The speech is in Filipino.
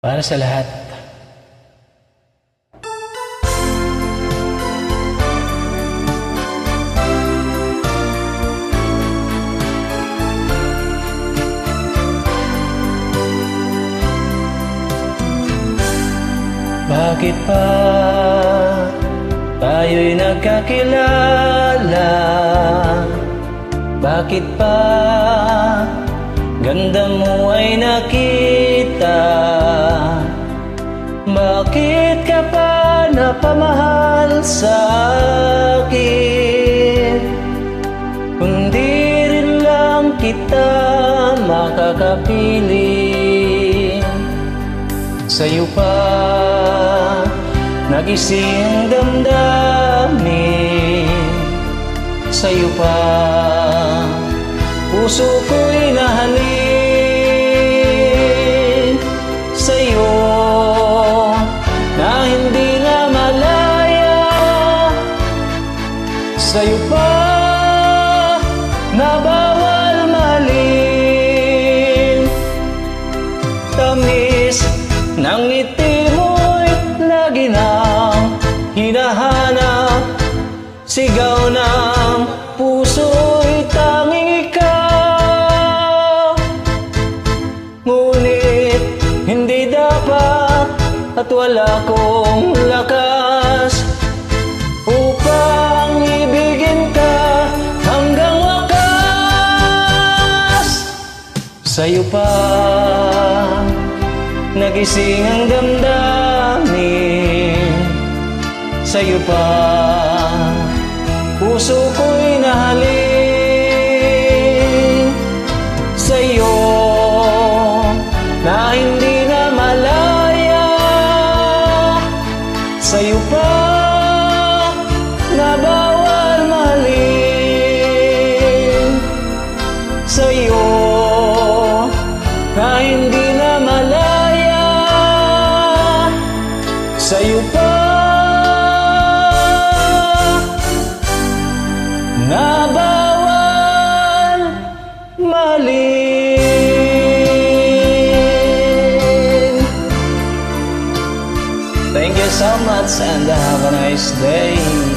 Para sa lahat. Bakit pa tayo'y nagkakilala? Bakit pa ganda mo ay nakita? Bakit ka pa napamahal sa akin? Kundi rin lang kita makakapiling. Sa'yo pa nagising ang damdamin. Sa'yo pa puso ko'y nahalin. Sa'yo na hindi na malaya. Sa'yo pa na bawal mahalin. Tamis ng ngiti mo'y lagi nang hinahanap. Sigaw ng puso'y tanging ikaw. Ngunit hindi dapat at wala kong lakas upang ibigin ka hanggang wakas. Sa'yo pa nagising ang damdamin. Sa'yo pa puso ko'y nahalin. Sa'yo na hindi na malaya. Sa'yo pa na bawal mahalin. Sa'yo na hindi na malaya. Sa'yo pa na bawal mahalin. Thank you so much and have a nice day.